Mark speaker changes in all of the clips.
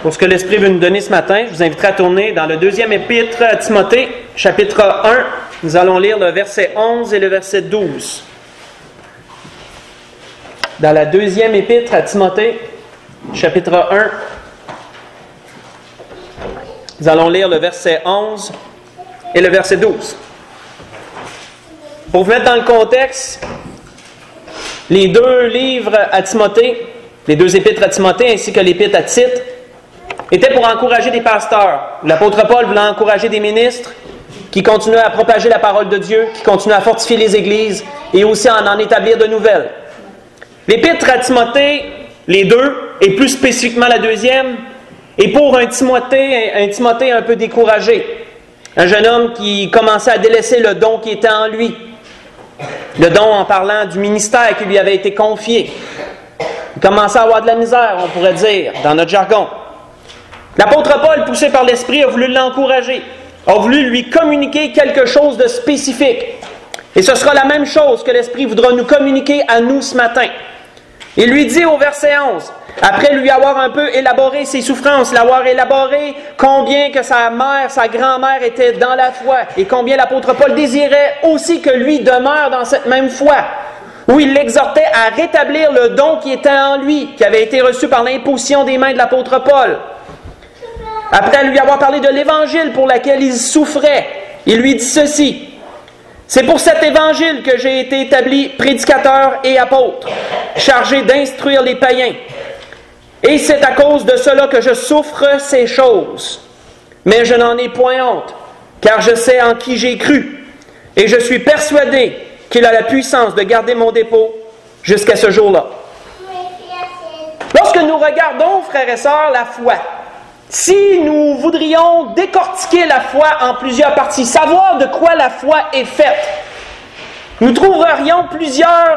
Speaker 1: Pour ce que l'Esprit veut nous donner ce matin, je vous inviterai à tourner dans le deuxième épître à Timothée, chapitre 1. Nous allons lire le verset 11 et le verset 12. Dans la deuxième épître à Timothée, chapitre 1, nous allons lire le verset 11 et le verset 12. Pour vous mettre dans le contexte, les deux livres à Timothée, les deux épîtres à Timothée ainsi que l'épître à Tite, étaient pour encourager des pasteurs. L'apôtre Paul voulait encourager des ministres qui continuaient à propager la parole de Dieu, qui continuaient à fortifier les églises et aussi à en établir de nouvelles. L'épître à Timothée, les deux, et plus spécifiquement la deuxième, est pour un Timothée un peu découragé. Un jeune homme qui commençait à délaisser le don qui était en lui. Le don en parlant du ministère qui lui avait été confié. Il commençait à avoir de la misère, on pourrait dire, dans notre jargon. L'apôtre Paul, poussé par l'Esprit, a voulu l'encourager, a voulu lui communiquer quelque chose de spécifique. Et ce sera la même chose que l'Esprit voudra nous communiquer à nous ce matin. Il lui dit au verset 11, après lui avoir un peu élaboré ses souffrances, l'avoir élaboré combien que sa mère, sa grand-mère était dans la foi, et combien l'apôtre Paul désirait aussi que lui demeure dans cette même foi, où il l'exhortait à rétablir le don qui était en lui, qui avait été reçu par l'imposition des mains de l'apôtre Paul. Après lui avoir parlé de l'Évangile pour laquelle il souffrait, il lui dit ceci. C'est pour cet Évangile que j'ai été établi prédicateur et apôtre, chargé d'instruire les païens. Et c'est à cause de cela que je souffre ces choses. Mais je n'en ai point honte, car je sais en qui j'ai cru, et je suis persuadé qu'il a la puissance de garder mon dépôt jusqu'à ce jour-là. Lorsque nous regardons, frères et sœurs, la foi, si nous voudrions décortiquer la foi en plusieurs parties, savoir de quoi la foi est faite, nous trouverions plusieurs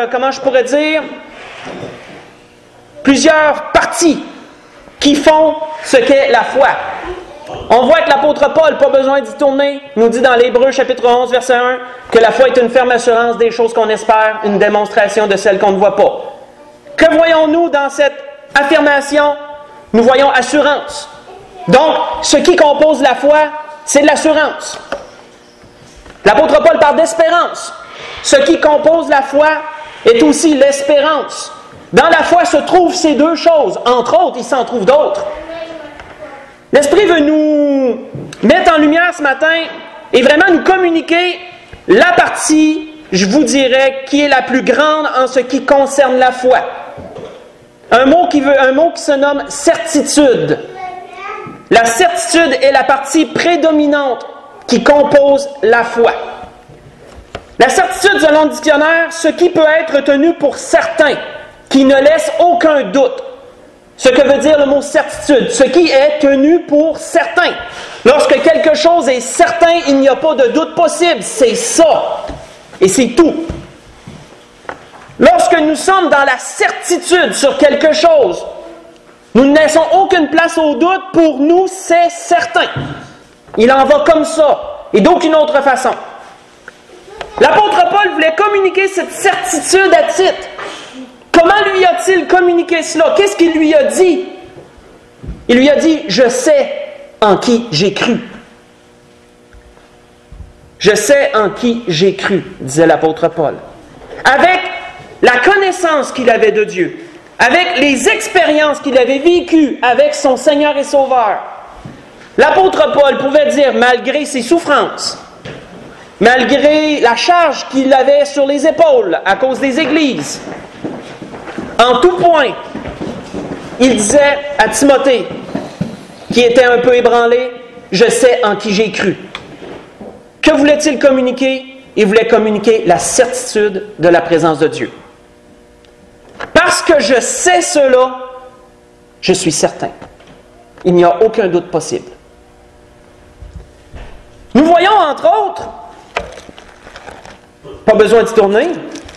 Speaker 1: parties qui font ce qu'est la foi. On voit que l'apôtre Paul, pas besoin d'y tourner, nous dit dans l'Hébreux chapitre 11, verset 1, que la foi est une ferme assurance des choses qu'on espère, une démonstration de celles qu'on ne voit pas. Que voyons-nous dans cette affirmation? Nous voyons assurance. Donc, ce qui compose la foi, c'est de l'assurance. L'apôtre Paul parle d'espérance. Ce qui compose la foi est aussi l'espérance. Dans la foi se trouvent ces deux choses. Entre autres, il s'en trouve d'autres. L'Esprit veut nous mettre en lumière ce matin et vraiment nous communiquer la partie, je vous dirais, qui est la plus grande en ce qui concerne la foi. Un mot qui se nomme certitude. La certitude est la partie prédominante qui compose la foi. La certitude, selon le dictionnaire, ce qui peut être tenu pour certain, qui ne laisse aucun doute. Ce que veut dire le mot certitude, ce qui est tenu pour certain. Lorsque quelque chose est certain, il n'y a pas de doute possible. C'est ça. Et c'est tout. Lorsque nous sommes dans la certitude sur quelque chose, nous ne laissons aucune place au doute. Pour nous, c'est certain. Il en va comme ça, et d'aucune autre façon. L'apôtre Paul voulait communiquer cette certitude à Tite. Comment lui a-t-il communiqué cela? Qu'est-ce qu'il lui a dit? Il lui a dit, je sais en qui j'ai cru. Je sais en qui j'ai cru, disait l'apôtre Paul. Avec la connaissance qu'il avait de Dieu, avec les expériences qu'il avait vécues avec son Seigneur et Sauveur, l'apôtre Paul pouvait dire, malgré ses souffrances, malgré la charge qu'il avait sur les épaules à cause des églises, en tout point, il disait à Timothée, qui était un peu ébranlé, « Je sais en qui j'ai cru ». Que voulait-il communiquer? Il voulait communiquer la certitude de la présence de Dieu. Parce que je sais cela, je suis certain. Il n'y a aucun doute possible. Nous voyons, entre autres, pas besoin d'y tourner,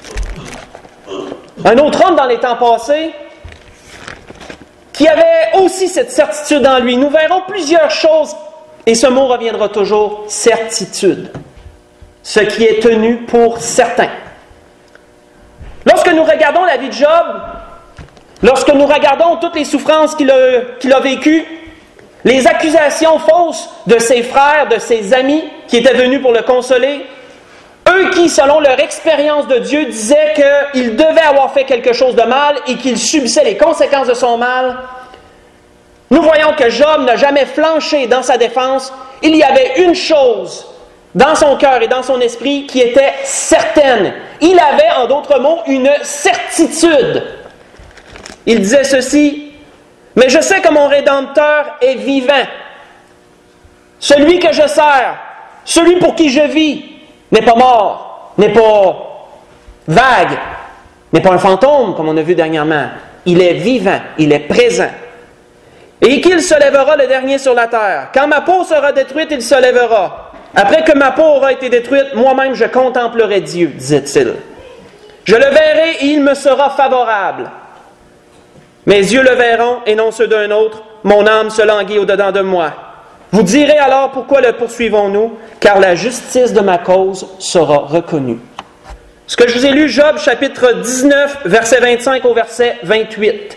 Speaker 1: un autre homme dans les temps passés qui avait aussi cette certitude en lui. Nous verrons plusieurs choses, et ce mot reviendra toujours, certitude. Ce qui est tenu pour certain. Lorsque nous regardons la vie de Job, Lorsque nous regardons toutes les souffrances qu'il a vécues, les accusations fausses de ses frères, de ses amis qui étaient venus pour le consoler, eux qui, selon leur expérience de Dieu, disaient qu'il devait avoir fait quelque chose de mal et qu'il subissait les conséquences de son mal, nous voyons que Job n'a jamais flanché dans sa défense. Il y avait une chose dans son cœur et dans son esprit qui était certaine. Il avait, en d'autres mots, une certitude. Il disait ceci: « Mais je sais que mon Rédempteur est vivant. Celui que je sers, celui pour qui je vis, n'est pas mort, n'est pas vague, n'est pas un fantôme, comme on a vu dernièrement. Il est vivant, il est présent. Et qu'il se lèvera le dernier sur la terre. Quand ma peau sera détruite, il se lèvera. Après que ma peau aura été détruite, moi-même je contemplerai Dieu, disait-il. Je le verrai et il me sera favorable. Mes yeux le verront et non ceux d'un autre. Mon âme se languit au-dedans de moi. Vous direz alors pourquoi le poursuivons-nous? Car la justice de ma cause sera reconnue. » Ce que je vous ai lu, Job, chapitre 19, verset 25 au verset 28.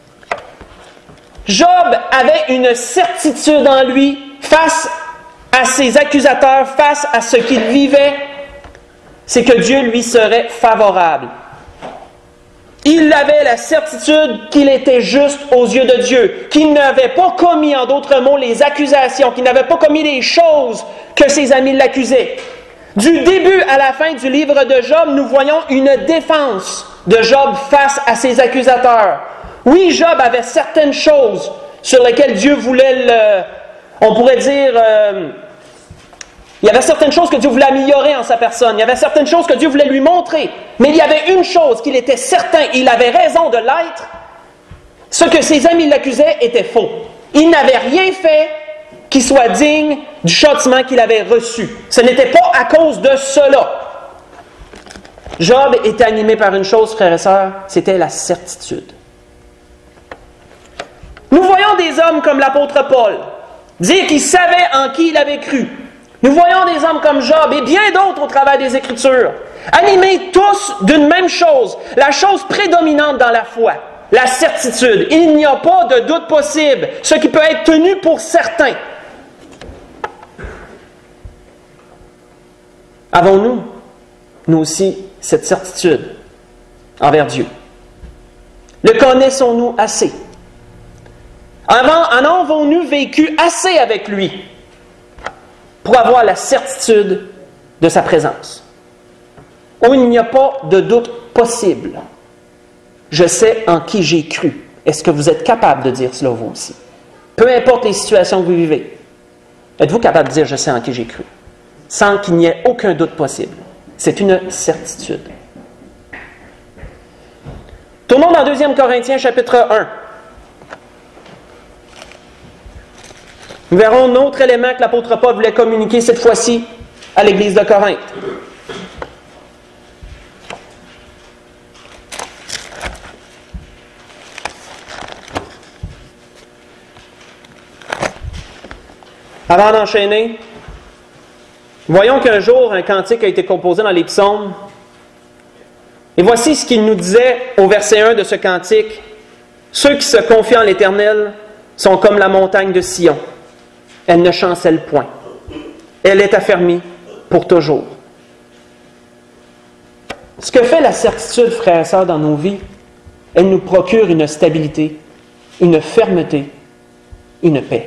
Speaker 1: Job avait une certitude en lui face à ses accusateurs, face à ce qu'il vivait, c'est que Dieu lui serait favorable. Il avait la certitude qu'il était juste aux yeux de Dieu, qu'il n'avait pas commis, en d'autres mots, les accusations, qu'il n'avait pas commis les choses que ses amis l'accusaient. Du début à la fin du livre de Job, nous voyons une défense de Job face à ses accusateurs. Oui, Job avait certaines choses sur lesquelles Dieu voulait on pourrait dire, il y avait certaines choses que Dieu voulait améliorer en sa personne. Il y avait certaines choses que Dieu voulait lui montrer. Mais il y avait une chose qu'il était certain, il avait raison de l'être. Ce que ses amis l'accusaient était faux. Il n'avait rien fait qui soit digne du châtiment qu'il avait reçu. Ce n'était pas à cause de cela. Job était animé par une chose, frères et sœurs, c'était la certitude. Nous voyons des hommes comme l'apôtre Paul dire qu'il savait en qui il avait cru. Nous voyons des hommes comme Job et bien d'autres au travers des Écritures, animés tous d'une même chose, la chose prédominante dans la foi, la certitude. Il n'y a pas de doute possible, ce qui peut être tenu pour certain. Avons-nous, nous aussi, cette certitude envers Dieu? Le connaissons-nous assez? En avons-nous vécu assez avec lui pour avoir la certitude de sa présence? Où il n'y a pas de doute possible. Je sais en qui j'ai cru. Est-ce que vous êtes capable de dire cela vous aussi? Peu importe les situations que vous vivez, êtes-vous capable de dire « je sais en qui j'ai cru » sans qu'il n'y ait aucun doute possible? C'est une certitude. Tournons dans 2 Corinthiens chapitre 1. Nous verrons un autre élément que l'apôtre Paul voulait communiquer cette fois-ci à l'Église de Corinthe. Avant d'enchaîner, voyons qu'un jour, un cantique a été composé dans les psaumes. Et voici ce qu'il nous disait au verset 1 de ce cantique. « Ceux qui se confient en l'Éternel sont comme la montagne de Sion. Elle ne chancelle point. Elle est affermie pour toujours. » Ce que fait la certitude, frères et sœurs, dans nos vies, elle nous procure une stabilité, une fermeté, une paix.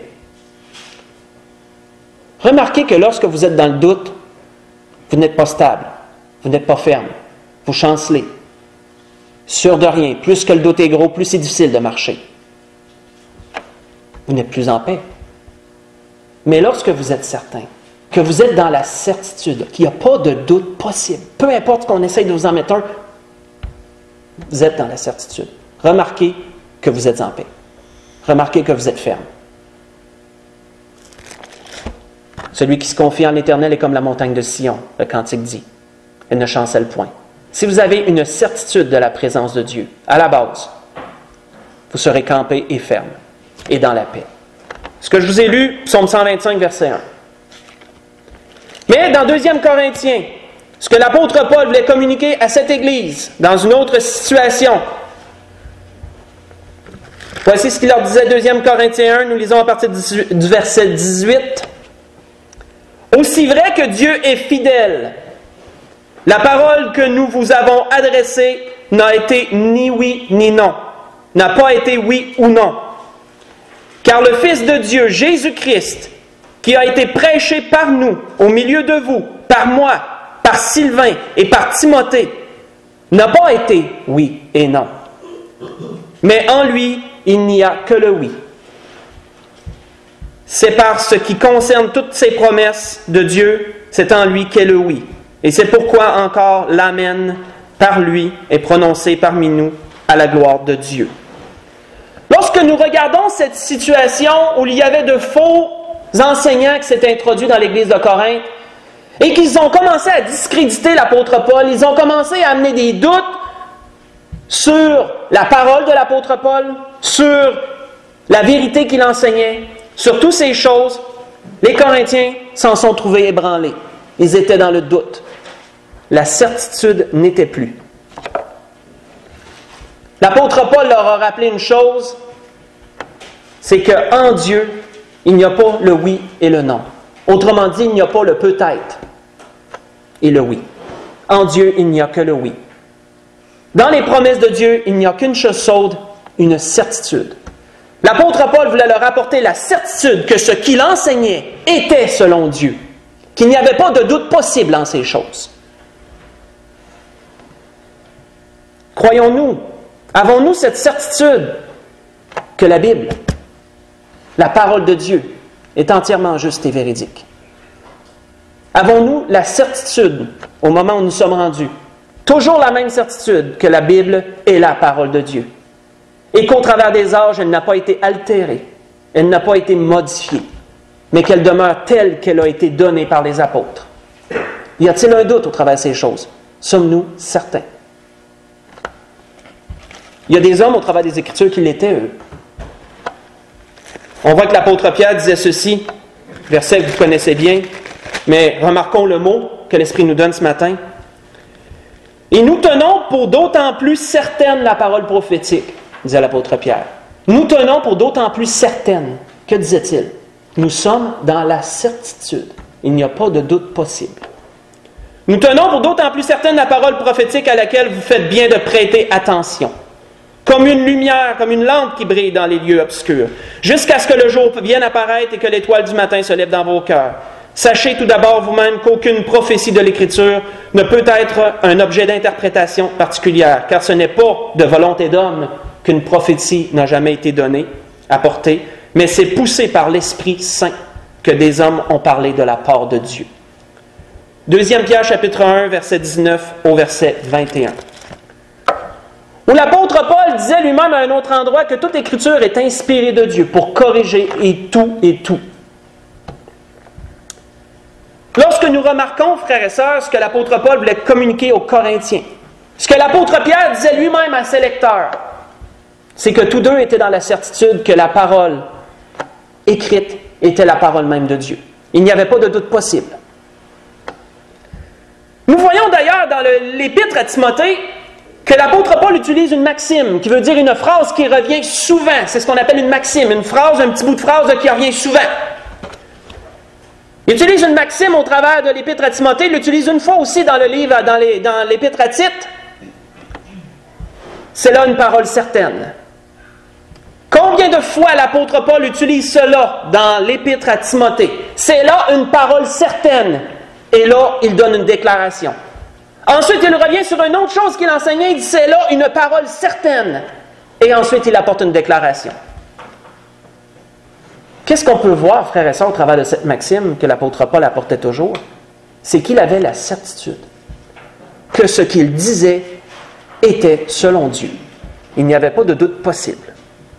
Speaker 1: Remarquez que lorsque vous êtes dans le doute, vous n'êtes pas stable, vous n'êtes pas ferme, vous chancelez, sûr de rien. Plus que le doute est gros, plus c'est difficile de marcher. Vous n'êtes plus en paix. Mais lorsque vous êtes certain, que vous êtes dans la certitude, qu'il n'y a pas de doute possible, peu importe qu'on essaye de vous en mettre un, vous êtes dans la certitude. Remarquez que vous êtes en paix. Remarquez que vous êtes ferme. Celui qui se confie en l'Éternel est comme la montagne de Sion, le cantique dit. Elle ne chancelle point. Si vous avez une certitude de la présence de Dieu, à la base, vous serez campé et ferme, et dans la paix. Ce que je vous ai lu, Psaume 125, verset 1. Mais dans 2 Corinthiens, ce que l'apôtre Paul voulait communiquer à cette Église, dans une autre situation, Voici ce qu'il leur disait, 2 Corinthiens 1, nous lisons à partir du verset 18. « Aussi vrai que Dieu est fidèle, la parole que nous vous avons adressée n'a été ni oui ni non, n'a pas été oui ou non. Car le Fils de Dieu, Jésus-Christ, qui a été prêché par nous, au milieu de vous, par moi, par Sylvain et par Timothée, n'a pas été oui et non. Mais en lui, il n'y a que le oui. C'est par ce qui concerne toutes ces promesses de Dieu, c'est en lui qu'est le oui. Et c'est pourquoi encore l'Amen par lui est prononcé parmi nous à la gloire de Dieu. » Lorsque nous regardons cette situation où il y avait de faux enseignants qui s'étaient introduits dans l'Église de Corinthe et qu'ils ont commencé à discréditer l'apôtre Paul, ils ont commencé à amener des doutes sur la parole de l'apôtre Paul, sur la vérité qu'il enseignait, sur toutes ces choses, les Corinthiens s'en sont trouvés ébranlés. Ils étaient dans le doute. La certitude n'était plus. L'apôtre Paul leur a rappelé une chose, c'est qu'en Dieu, il n'y a pas le oui et le non. Autrement dit, il n'y a pas le peut-être et le oui. En Dieu, il n'y a que le oui. Dans les promesses de Dieu, il n'y a qu'une chose chaude, une certitude. L'apôtre Paul voulait leur apporter la certitude que ce qu'il enseignait était selon Dieu, qu'il n'y avait pas de doute possible en ces choses. Croyons-nous, avons-nous cette certitude que la Bible, la parole de Dieu, est entièrement juste et véridique? Avons-nous la certitude, au moment où nous sommes rendus, toujours la même certitude que la Bible est la parole de Dieu? Et qu'au travers des âges, elle n'a pas été altérée, elle n'a pas été modifiée, mais qu'elle demeure telle qu'elle a été donnée par les apôtres. Y a-t-il un doute au travers de ces choses? Sommes-nous certains? Il y a des hommes au travers des Écritures qui l'étaient, eux. On voit que l'apôtre Pierre disait ceci, verset que vous connaissez bien, mais remarquons le mot que l'Esprit nous donne ce matin. « Et nous tenons pour d'autant plus certaine la parole prophétique, disait l'apôtre Pierre. Nous tenons pour d'autant plus certaine. Que disait-il? Nous sommes dans la certitude. Il n'y a pas de doute possible. Nous tenons pour d'autant plus certaine la parole prophétique à laquelle vous faites bien de prêter attention. Comme une lumière, comme une lampe qui brille dans les lieux obscurs, jusqu'à ce que le jour vienne apparaître et que l'étoile du matin se lève dans vos cœurs. Sachez tout d'abord vous-même qu'aucune prophétie de l'Écriture ne peut être un objet d'interprétation particulière, car ce n'est pas de volonté d'homme qu'une prophétie n'a jamais été donnée, apportée, mais c'est poussé par l'Esprit Saint que des hommes ont parlé de la part de Dieu. 2 Pierre chapitre 1, verset 19 au verset 21. Où l'apôtre Paul disait lui-même à un autre endroit que toute Écriture est inspirée de Dieu pour corriger et tout. Lorsque nous remarquons, frères et sœurs, ce que l'apôtre Paul voulait communiquer aux Corinthiens, ce que l'apôtre Pierre disait lui-même à ses lecteurs, c'est que tous deux étaient dans la certitude que la parole écrite était la parole même de Dieu. Il n'y avait pas de doute possible. Nous voyons d'ailleurs dans l'épître à Timothée que l'apôtre Paul utilise une maxime, qui veut dire une phrase qui revient souvent. C'est ce qu'on appelle une maxime, une phrase, un petit bout de phrase qui revient souvent. Il utilise une maxime au travers de l'épître à Timothée, il l'utilise une fois aussi dans le livre, dans l'épître à Tite. C'est là une parole certaine. Combien de fois l'apôtre Paul utilise cela dans l'épître à Timothée? C'est là une parole certaine. Et là, il donne une déclaration. Ensuite, il revient sur une autre chose qu'il enseignait, il dit c'est là une parole certaine. Et ensuite, il apporte une déclaration. Qu'est-ce qu'on peut voir, frères et sœurs, au travers de cette maxime que l'apôtre Paul apportait toujours? C'est qu'il avait la certitude que ce qu'il disait était selon Dieu. Il n'y avait pas de doute possible.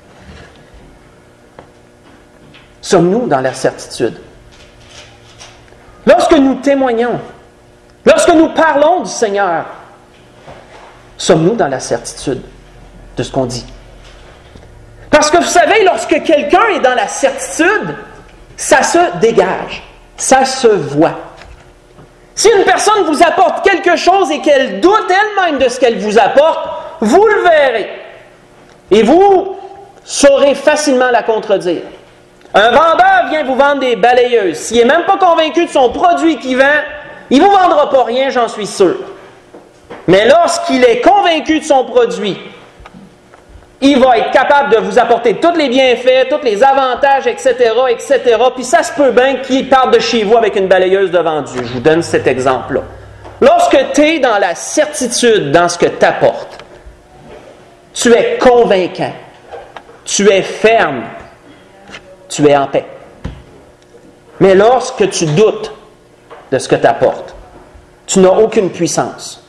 Speaker 1: Sommes-nous dans la certitude? Lorsque nous témoignons, lorsque nous parlons du Seigneur, sommes-nous dans la certitude de ce qu'on dit? Parce que vous savez, lorsque quelqu'un est dans la certitude, ça se dégage, ça se voit. Si une personne vous apporte quelque chose et qu'elle doute elle-même de ce qu'elle vous apporte, vous le verrez. Et vous saurez facilement la contredire. Un vendeur vient vous vendre des balayeuses. S'il n'est même pas convaincu de son produit qu'il vend, il ne vous vendra pas rien, j'en suis sûr. Mais lorsqu'il est convaincu de son produit, il va être capable de vous apporter tous les bienfaits, tous les avantages, etc., etc. Puis ça se peut bien qu'il parte de chez vous avec une balayeuse devant Dieu. Je vous donne cet exemple-là. Lorsque tu es dans la certitude dans ce que tu apportes, tu es convaincant, tu es ferme, tu es en paix. Mais lorsque tu doutes de ce que tu apportes, tu n'as aucune puissance.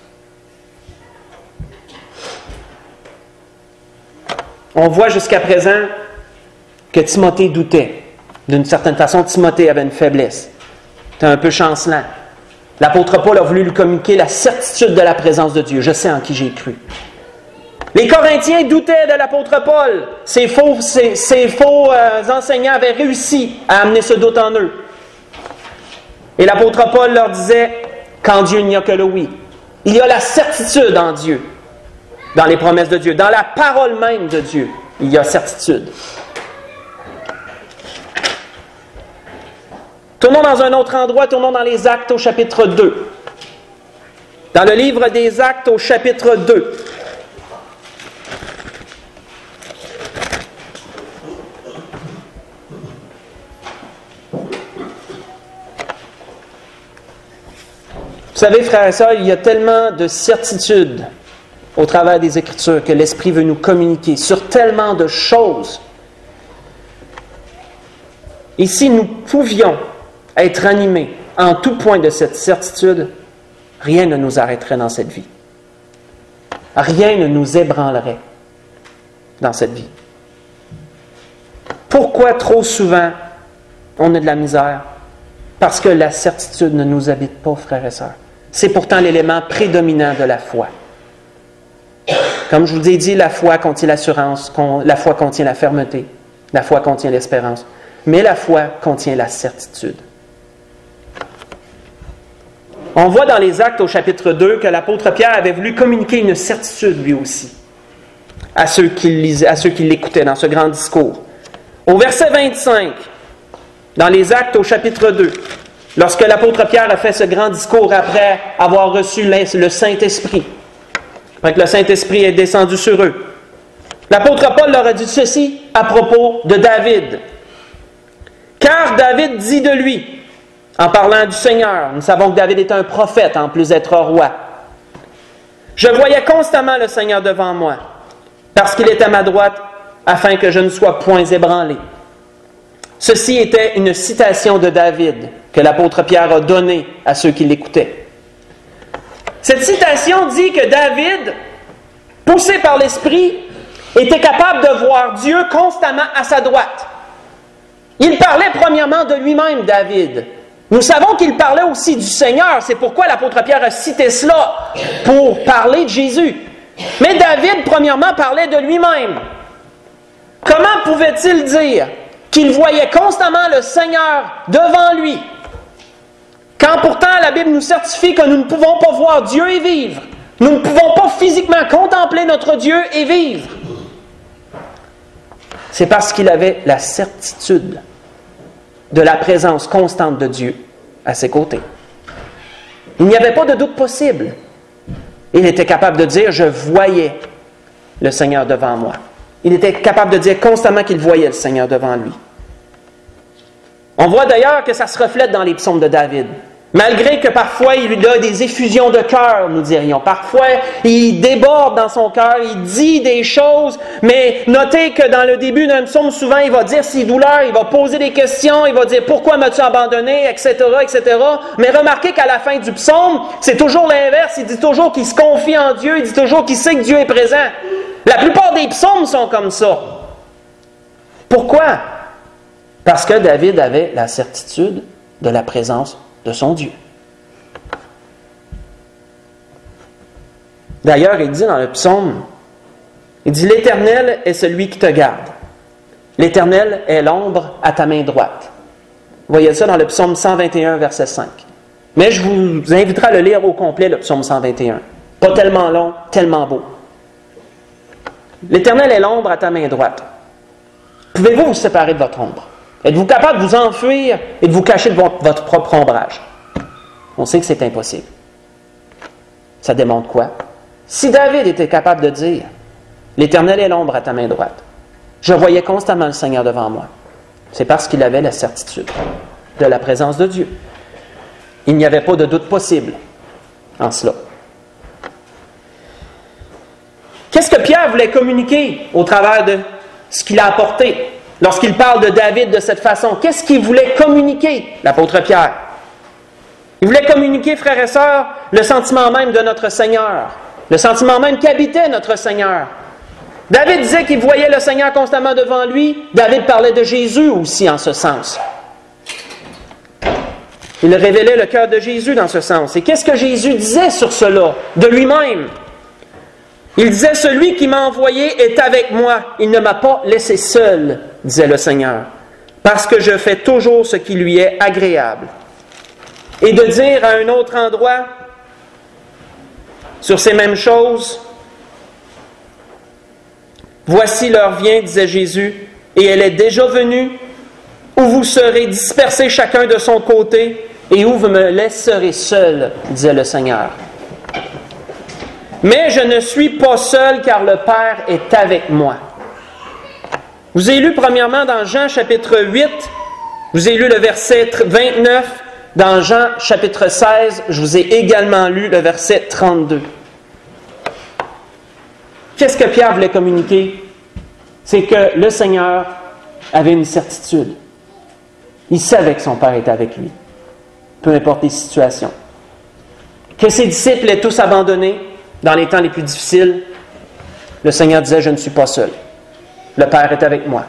Speaker 1: On voit jusqu'à présent que Timothée doutait. D'une certaine façon, Timothée avait une faiblesse. C'était un peu chancelant. L'apôtre Paul a voulu lui communiquer la certitude de la présence de Dieu. Je sais en qui j'ai cru. Les Corinthiens doutaient de l'apôtre Paul. Ces faux enseignants avaient réussi à amener ce doute en eux. Et l'apôtre Paul leur disait, qu'en Dieu il n'y a que le oui. Il y a la certitude en Dieu, dans les promesses de Dieu, dans la parole même de Dieu, il y a certitude. Tournons dans un autre endroit, tournons dans les Actes au chapitre 2. Dans le livre des Actes au chapitre 2. Vous savez, frères et sœurs, il y a tellement de certitudes au travers des Écritures que l'Esprit veut nous communiquer sur tellement de choses. Ici, nous pouvions être animés en tout point de cette certitude, rien ne nous arrêterait dans cette vie. Rien ne nous ébranlerait dans cette vie. Pourquoi trop souvent on a de la misère? Parce que la certitude ne nous habite pas, frères et sœurs. C'est pourtant l'élément prédominant de la foi. Comme je vous ai dit, la foi contient l'assurance, la foi contient la fermeté, la foi contient l'espérance, mais la foi contient la certitude. On voit dans les Actes au chapitre 2 que l'apôtre Pierre avait voulu communiquer une certitude lui aussi à ceux qui l'écoutaient dans ce grand discours. Au verset 25, dans les Actes au chapitre 2, lorsque l'apôtre Pierre a fait ce grand discours après avoir reçu le Saint-Esprit, après que le Saint-Esprit est descendu sur eux, l'apôtre Paul leur a dit ceci à propos de David. Car David dit de lui, en parlant du Seigneur, nous savons que David est un prophète en plus d'être roi. Je voyais constamment le Seigneur devant moi, parce qu'il était à ma droite, afin que je ne sois point ébranlé. Ceci était une citation de David que l'apôtre Pierre a donnée à ceux qui l'écoutaient. Cette citation dit que David, poussé par l'Esprit, était capable de voir Dieu constamment à sa droite. Il parlait premièrement de lui-même, David. Nous savons qu'il parlait aussi du Seigneur. C'est pourquoi l'apôtre Pierre a cité cela pour parler de Jésus. Mais David, premièrement, parlait de lui-même. Comment pouvait-il dire qu'il voyait constamment le Seigneur devant lui, quand pourtant la Bible nous certifie que nous ne pouvons pas voir Dieu et vivre? Nous ne pouvons pas physiquement contempler notre Dieu et vivre. C'est parce qu'il avait la certitude de la présence constante de Dieu à ses côtés. Il n'y avait pas de doute possible. Il était capable de dire « Je voyais le Seigneur devant moi ». Il était capable de dire constamment qu'il voyait le Seigneur devant lui. On voit d'ailleurs que ça se reflète dans les psaumes de David. Malgré que parfois il a des effusions de cœur, nous dirions. Parfois, il déborde dans son cœur, il dit des choses, mais notez que dans le début d'un psaume, souvent, il va dire ses douleurs, il va poser des questions, il va dire « Pourquoi m'as-tu abandonné? » etc., etc. Mais remarquez qu'à la fin du psaume, c'est toujours l'inverse. Il dit toujours qu'il se confie en Dieu, il dit toujours qu'il sait que Dieu est présent. La plupart des psaumes sont comme ça. Pourquoi? Parce que David avait la certitude de la présence de son Dieu. D'ailleurs, il dit dans le psaume, il dit « L'Éternel est celui qui te garde. L'Éternel est l'ombre à ta main droite. » Vous voyez ça dans le psaume 121, verset 5. Mais je vous inviterai à le lire au complet, le psaume 121. Pas tellement long, tellement beau. « L'Éternel est l'ombre à ta main droite. Pouvez-vous vous séparer de votre ombre? Êtes-vous capable de vous enfuir et de vous cacher de votre propre ombrage? On sait que c'est impossible. Ça démontre quoi? Si David était capable de dire « L'Éternel est l'ombre à ta main droite », je voyais constamment le Seigneur devant moi. C'est parce qu'il avait la certitude de la présence de Dieu. Il n'y avait pas de doute possible en cela. Qu'est-ce que Pierre voulait communiquer au travers de ce qu'il a apporté lorsqu'il parle de David de cette façon? Qu'est-ce qu'il voulait communiquer, l'apôtre Pierre? Il voulait communiquer, frères et sœurs, le sentiment même de notre Seigneur, le sentiment même qu'habitait notre Seigneur. David disait qu'il voyait le Seigneur constamment devant lui. David parlait de Jésus aussi en ce sens. Il révélait le cœur de Jésus dans ce sens. Et qu'est-ce que Jésus disait sur cela, de lui-même? Il disait, « Celui qui m'a envoyé est avec moi. Il ne m'a pas laissé seul, disait le Seigneur, parce que je fais toujours ce qui lui est agréable. » Et de dire à un autre endroit, sur ces mêmes choses, « Voici l'heure vient, disait Jésus, et elle est déjà venue, où vous serez dispersés chacun de son côté, et où vous me laisserez seul, disait le Seigneur. Mais je ne suis pas seul, car le Père est avec moi. » Je vous ai lu premièrement dans Jean chapitre 8, je vous ai lu le verset 29, dans Jean chapitre 16, je vous ai également lu le verset 32. Qu'est-ce que Pierre voulait communiquer? C'est que le Seigneur avait une certitude. Il savait que son Père était avec lui, peu importe les situations. Que ses disciples aient tous abandonné dans les temps les plus difficiles, le Seigneur disait, « Je ne suis pas seul. Le Père est avec moi. »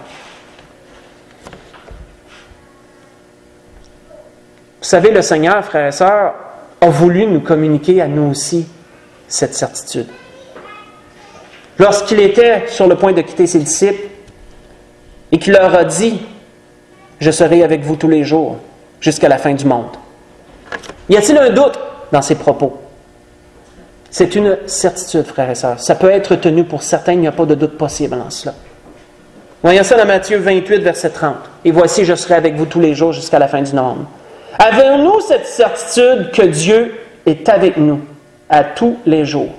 Speaker 1: Vous savez, le Seigneur, frères et sœurs, a voulu nous communiquer à nous aussi cette certitude. Lorsqu'il était sur le point de quitter ses disciples et qu'il leur a dit « Je serai avec vous tous les jours jusqu'à la fin du monde ». Y a-t-il un doute dans ses propos? C'est une certitude, frères et sœurs. Ça peut être tenu pour certains, il n'y a pas de doute possible en cela. Voyons ça dans Matthieu 28, verset 30. « Et voici, je serai avec vous tous les jours jusqu'à la fin du monde. » Avons-nous cette certitude que Dieu est avec nous à tous les jours?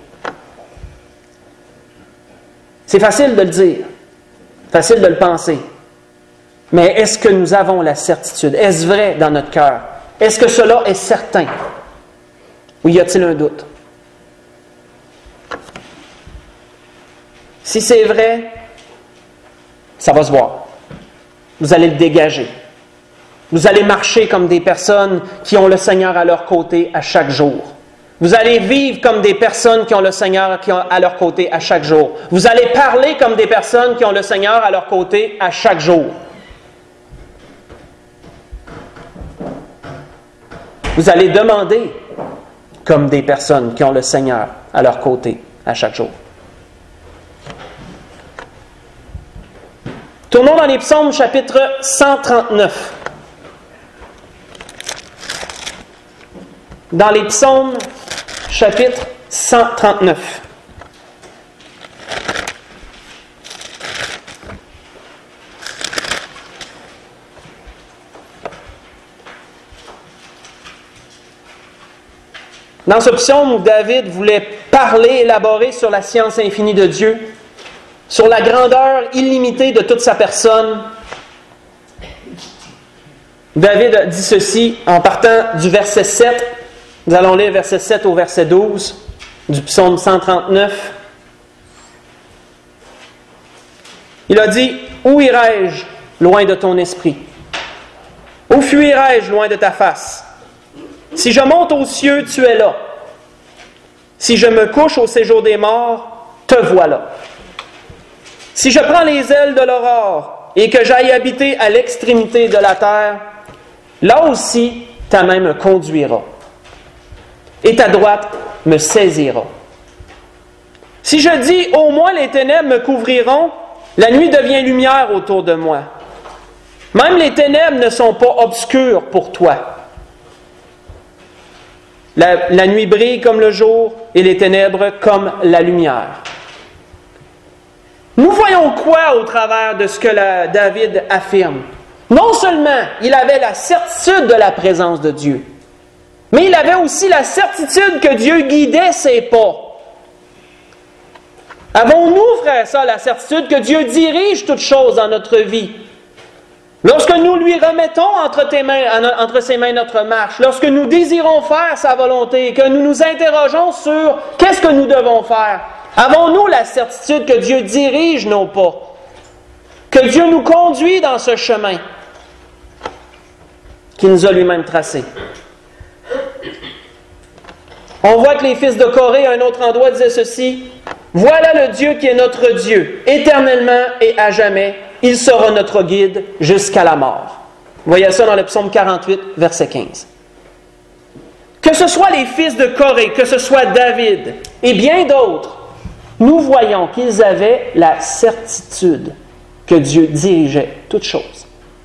Speaker 1: C'est facile de le dire, facile de le penser. Mais est-ce que nous avons la certitude? Est-ce vrai dans notre cœur? Est-ce que cela est certain? Ou y a-t-il un doute? Si c'est vrai, ça va se voir. Vous allez le dégager. Vous allez marcher comme des personnes qui ont le Seigneur à leur côté à chaque jour. Vous allez vivre comme des personnes qui ont le Seigneur à leur côté à chaque jour. Vous allez parler comme des personnes qui ont le Seigneur à leur côté à chaque jour. Vous allez demander comme des personnes qui ont le Seigneur à leur côté à chaque jour. Tournons dans les psaumes chapitre 139. Dans les psaumes, chapitre 139. Dans ce psaume où David voulait parler, élaborer sur la science infinie de Dieu, sur la grandeur illimitée de toute sa personne, David dit ceci en partant du verset 7. Nous allons lire verset 7 au verset 12 du psaume 139. Il a dit, « Où irai-je loin de ton esprit? Où fuirai-je loin de ta face? Si je monte aux cieux, tu es là. Si je me couche au séjour des morts, te voilà. Si je prends les ailes de l'aurore et que j'aille habiter à l'extrémité de la terre, là aussi ta main me conduira. Et ta droite me saisira. Si je dis, au moins les ténèbres me couvriront, la nuit devient lumière autour de moi. Même les ténèbres ne sont pas obscures pour toi. La nuit brille comme le jour et les ténèbres comme la lumière. Nous voyons voyons quoi au travers de ce que David affirme? Non seulement il avait la certitude de la présence de Dieu, mais il avait aussi la certitude que Dieu guidait ses pas. Avons-nous, frères et sœurs, la certitude que Dieu dirige toutes choses dans notre vie? Lorsque nous lui remettons entre ses mains notre marche, lorsque nous désirons faire sa volonté, que nous nous interrogeons sur qu'est-ce que nous devons faire, avons-nous la certitude que Dieu dirige nos pas, que Dieu nous conduit dans ce chemin qu'il nous a lui-même tracé? On voit que les fils de Corée, à un autre endroit, disaient ceci: « Voilà le Dieu qui est notre Dieu, éternellement et à jamais. Il sera notre guide jusqu'à la mort. » Vous voyez ça dans le psaume 48, verset 15. Que ce soit les fils de Corée, que ce soit David et bien d'autres, nous voyons qu'ils avaient la certitude que Dieu dirigeait toutes choses.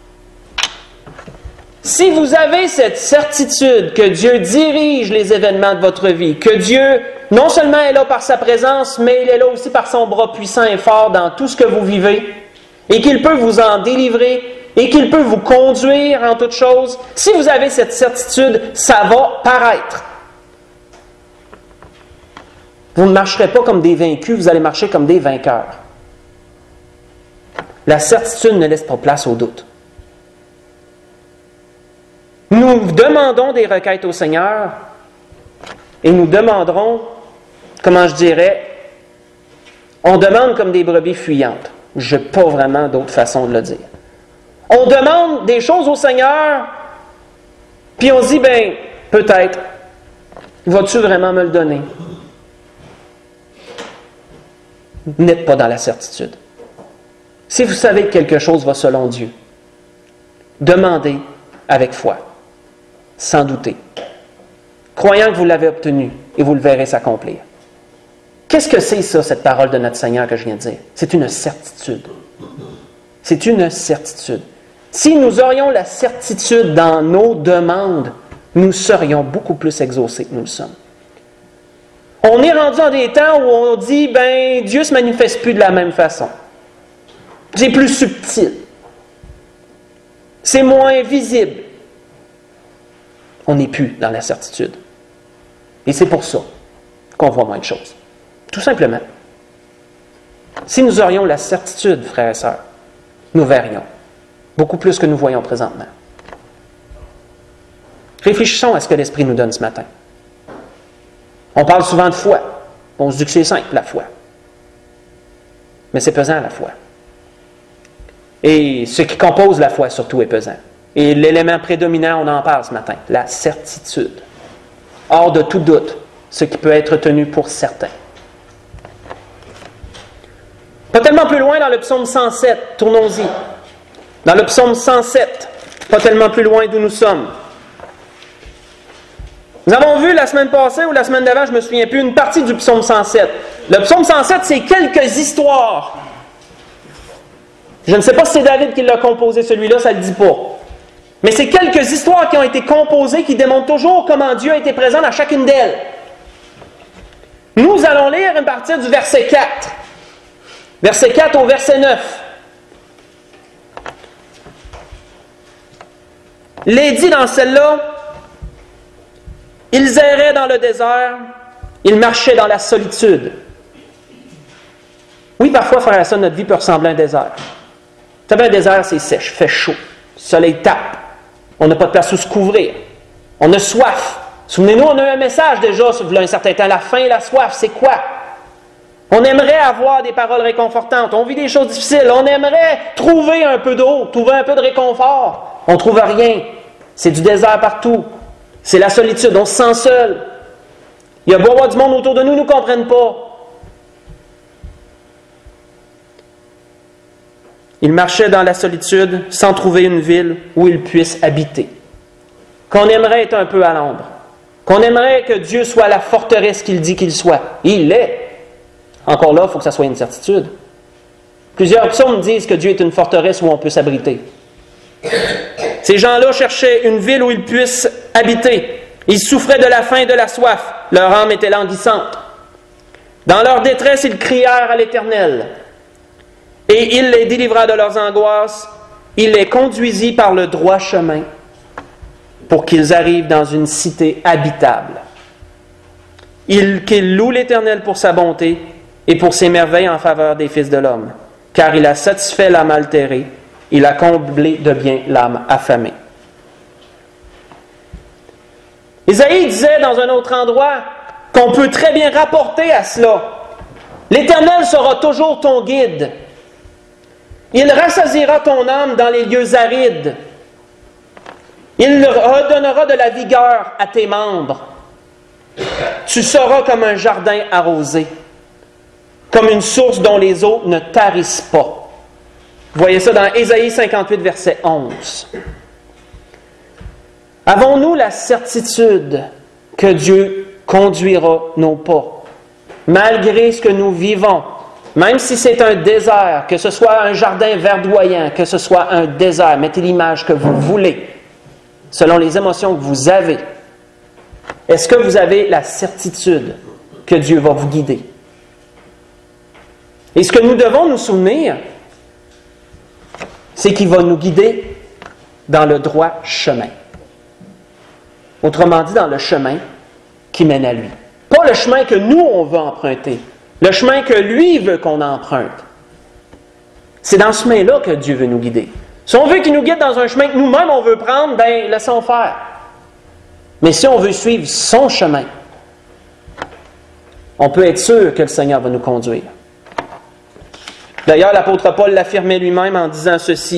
Speaker 1: Si vous avez cette certitude que Dieu dirige les événements de votre vie, que Dieu non seulement est là par sa présence, mais il est là aussi par son bras puissant et fort dans tout ce que vous vivez, et qu'il peut vous en délivrer, et qu'il peut vous conduire en toutes choses, si vous avez cette certitude, ça va paraître. Vous ne marcherez pas comme des vaincus, vous allez marcher comme des vainqueurs. La certitude ne laisse pas place au doute. Nous demandons des requêtes au Seigneur et nous demanderons, comment je dirais, on demande comme des brebis fuyantes. Je n'ai pas vraiment d'autre façon de le dire. On demande des choses au Seigneur, puis on se dit, peut-être, vas-tu vraiment me le donner? Vous n'êtes pas dans la certitude. Si vous savez que quelque chose va selon Dieu, demandez avec foi, sans douter, croyant que vous l'avez obtenu et vous le verrez s'accomplir. Qu'est-ce que c'est ça, cette parole de notre Seigneur que je viens de dire? C'est une certitude. C'est une certitude. Si nous aurions la certitude dans nos demandes, nous serions beaucoup plus exaucés que nous le sommes. On est rendu dans des temps où on dit, Dieu ne se manifeste plus de la même façon. C'est plus subtil. C'est moins visible. On n'est plus dans la certitude. Et c'est pour ça qu'on voit moins de choses. Tout simplement. Si nous aurions la certitude, frères et sœurs, nous verrions beaucoup plus que nous voyons présentement. Réfléchissons à ce que l'Esprit nous donne ce matin. On parle souvent de foi. On se dit que c'est simple, la foi. Mais c'est pesant, la foi. Et ce qui compose la foi, surtout, est pesant. Et l'élément prédominant, on en parle ce matin, la certitude. Hors de tout doute, ce qui peut être tenu pour certain. Pas tellement plus loin dans le psaume 107, tournons-y. Dans le psaume 107, pas tellement plus loin d'où nous sommes. Nous avons vu la semaine passée ou la semaine d'avant, je ne me souviens plus, une partie du psaume 107. Le psaume 107, c'est quelques histoires. Je ne sais pas si c'est David qui l'a composé, celui-là, ça ne le dit pas. Mais c'est quelques histoires qui ont été composées qui démontrent toujours comment Dieu a été présent dans chacune d'elles. Nous allons lire à partir du verset 4. Verset 4 au verset 9. Il est dit dans celle-là, « Ils erraient dans le désert, ils marchaient dans la solitude. » Oui, parfois, frère et sœur, notre vie peut ressembler à un désert. Vous savez, un désert, c'est sèche, il fait chaud, le soleil tape, on n'a pas de place où se couvrir, on a soif. Souvenez-nous, on a eu un message déjà, il y a un certain temps, la faim et la soif, c'est quoi? On aimerait avoir des paroles réconfortantes, on vit des choses difficiles, on aimerait trouver un peu d'eau, trouver un peu de réconfort. On ne trouve rien, c'est du désert partout, c'est la solitude, on se sent seul. Il y a beau avoir du monde autour de nous, ils ne nous comprennent pas. Ils marchaient dans la solitude sans trouver une ville où ils puissent habiter. Qu'on aimerait être un peu à l'ombre. Qu'on aimerait que Dieu soit la forteresse qu'il dit qu'il soit. Il l'est. Encore là, il faut que ça soit une certitude. Plusieurs psaumes disent que Dieu est une forteresse où on peut s'abriter. Ces gens-là cherchaient une ville où ils puissent habiter. Ils souffraient de la faim et de la soif. Leur âme était languissante. Dans leur détresse, ils crièrent à l'Éternel. Et il les délivra de leurs angoisses, il les conduisit par le droit chemin pour qu'ils arrivent dans une cité habitable. Qu'il loue l'Éternel pour sa bonté et pour ses merveilles en faveur des fils de l'homme, car il a satisfait l'âme altérée, il a comblé de bien l'âme affamée. Isaïe disait dans un autre endroit qu'on peut très bien rapporter à cela. L'Éternel sera toujours ton guide. Il rassasiera ton âme dans les lieux arides. Il redonnera de la vigueur à tes membres. Tu seras comme un jardin arrosé, comme une source dont les eaux ne tarissent pas. Vous voyez ça dans Ésaïe 58, verset 11. Avons-nous la certitude que Dieu conduira nos pas, malgré ce que nous vivons, même si c'est un désert, que ce soit un jardin verdoyant, que ce soit un désert, mettez l'image que vous voulez, selon les émotions que vous avez. Est-ce que vous avez la certitude que Dieu va vous guider? Et ce que nous devons nous souvenir, c'est qu'il va nous guider dans le droit chemin. Autrement dit, dans le chemin qui mène à lui. Pas le chemin que nous, on veut emprunter. Le chemin que lui veut qu'on emprunte. C'est dans ce chemin-là que Dieu veut nous guider. Si on veut qu'il nous guide dans un chemin que nous-mêmes on veut prendre, bien, laissons faire. Mais si on veut suivre son chemin, on peut être sûr que le Seigneur va nous conduire. D'ailleurs, l'apôtre Paul l'affirmait lui-même en disant ceci.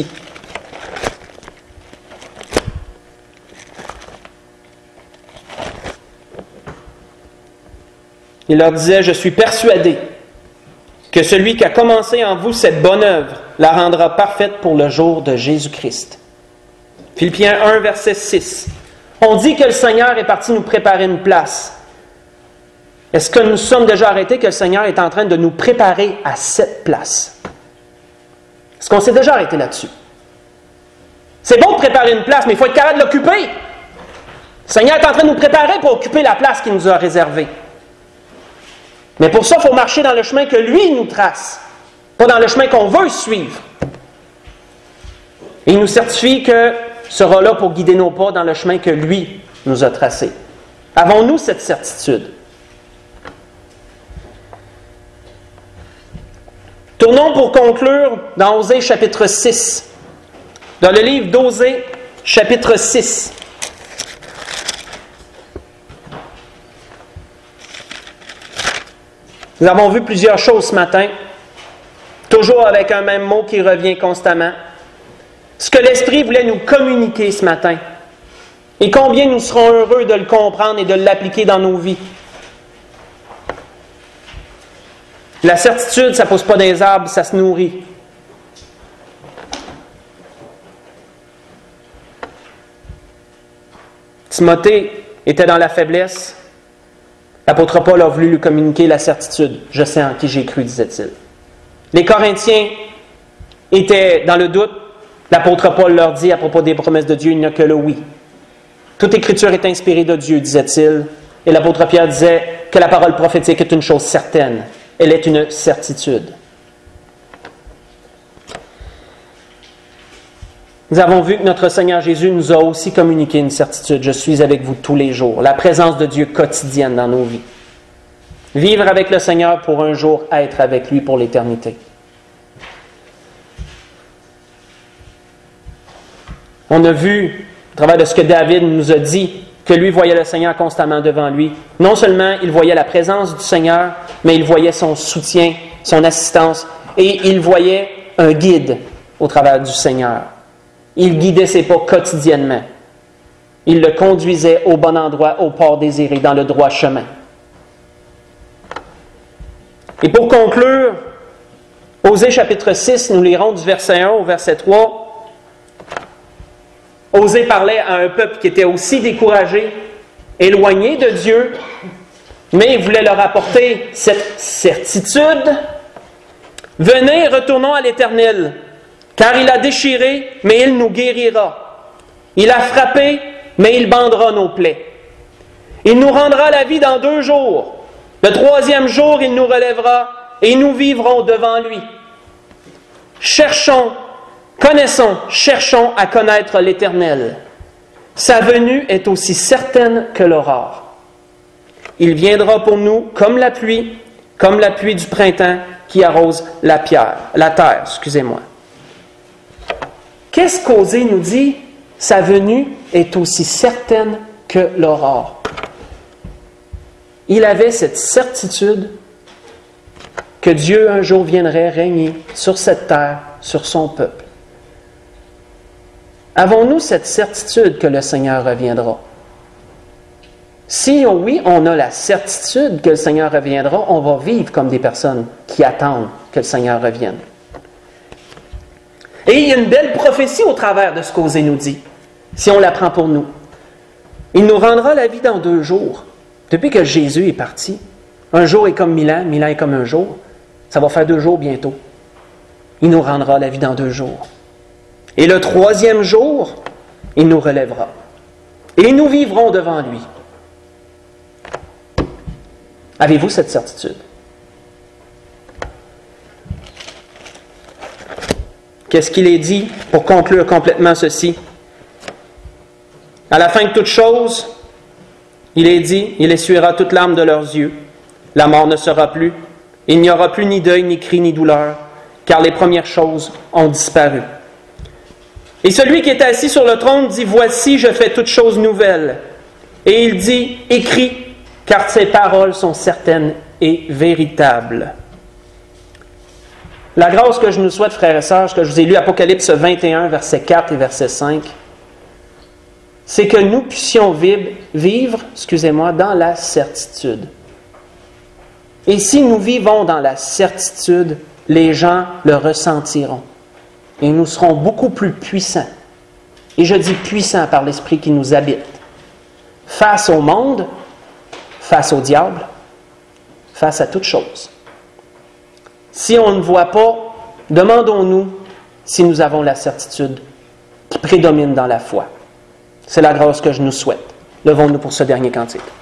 Speaker 1: Il leur disait, « Je suis persuadé que celui qui a commencé en vous cette bonne œuvre la rendra parfaite pour le jour de Jésus-Christ. » Philippiens 1, verset 6. On dit que le Seigneur est parti nous préparer une place. Est-ce que nous sommes déjà arrêtés que le Seigneur est en train de nous préparer à cette place? Est-ce qu'on s'est déjà arrêté là-dessus? C'est bon de préparer une place, mais il faut être capable de l'occuper. Le Seigneur est en train de nous préparer pour occuper la place qu'il nous a réservée. Mais pour ça, il faut marcher dans le chemin que lui nous trace, pas dans le chemin qu'on veut suivre. Et il nous certifie que sera là pour guider nos pas dans le chemin que lui nous a tracé. Avons-nous cette certitude? Tournons pour conclure dans Osée chapitre 6. Dans le livre d'Osée chapitre 6. Nous avons vu plusieurs choses ce matin, toujours avec un même mot qui revient constamment. Ce que l'Esprit voulait nous communiquer ce matin, et combien nous serons heureux de le comprendre et de l'appliquer dans nos vies. La certitude, ça ne pousse pas des arbres, ça se nourrit. Timothée était dans la faiblesse. L'apôtre Paul a voulu lui communiquer la certitude. « Je sais en qui j'ai cru », disait-il. Les Corinthiens étaient dans le doute. L'apôtre Paul leur dit à propos des promesses de Dieu, il n'y a que le oui. Toute écriture est inspirée de Dieu, disait-il. Et l'apôtre Pierre disait que la parole prophétique est une chose certaine. Elle est une certitude. Nous avons vu que notre Seigneur Jésus nous a aussi communiqué une certitude. Je suis avec vous tous les jours. La présence de Dieu quotidienne dans nos vies. Vivre avec le Seigneur pour un jour être avec lui pour l'éternité. On a vu, au travers de ce que David nous a dit, que lui voyait le Seigneur constamment devant lui. Non seulement il voyait la présence du Seigneur, mais il voyait son soutien, son assistance, et il voyait un guide au travers du Seigneur. Il guidait ses pas quotidiennement. Il le conduisait au bon endroit, au port désiré, dans le droit chemin. Et pour conclure, Osée chapitre 6, nous lirons du verset 1 au verset 3. Osée parlait à un peuple qui était aussi découragé, éloigné de Dieu, mais il voulait leur apporter cette certitude. « Venez, retournons à l'Éternel, car il a déchiré, mais il nous guérira. Il a frappé, mais il bandera nos plaies. Il nous rendra la vie dans 2 jours. Le 3e jour, il nous relèvera, et nous vivrons devant lui. cherchons à connaître l'Éternel. Sa venue est aussi certaine que l'aurore. Il viendra pour nous comme la pluie du printemps qui arrose la terre. Qu'est-ce qu'Osée nous dit? Sa venue est aussi certaine que l'aurore. Il avait cette certitude que Dieu un jour viendrait régner sur cette terre, sur son peuple. Avons-nous cette certitude que le Seigneur reviendra? Si oui, on a la certitude que le Seigneur reviendra, on va vivre comme des personnes qui attendent que le Seigneur revienne. Et il y a une belle prophétie au travers de ce qu'Osée nous dit, si on la prend pour nous. Il nous rendra la vie dans 2 jours. Depuis que Jésus est parti, un jour est comme 1000 ans, 1000 ans est comme un jour. Ça va faire 2 jours bientôt. Il nous rendra la vie dans 2 jours. Et le 3e jour, il nous relèvera. Et nous vivrons devant lui. Avez-vous cette certitude? Qu'est-ce qu'il est dit pour conclure complètement ceci? À la fin de toute chose, il est dit, il essuiera toute larme de leurs yeux. La mort ne sera plus. Il n'y aura plus ni deuil, ni cri, ni douleur, car les premières choses ont disparu. Et celui qui est assis sur le trône dit, voici, je fais toutes choses nouvelles. Et il dit, écris, car ces paroles sont certaines et véritables. La grâce que je nous souhaite, frères et sœurs, que je vous ai lu Apocalypse 21, verset 4 et verset 5, c'est que nous puissions vivre, dans la certitude. Et si nous vivons dans la certitude, les gens le ressentiront. Et nous serons beaucoup plus puissants. Et je dis puissants par l'Esprit qui nous habite. Face au monde, face au diable, face à toutes choses. Si on ne voit pas, demandons-nous si nous avons la certitude qui prédomine dans la foi. C'est la grâce que je nous souhaite. Levons-nous pour ce dernier cantique.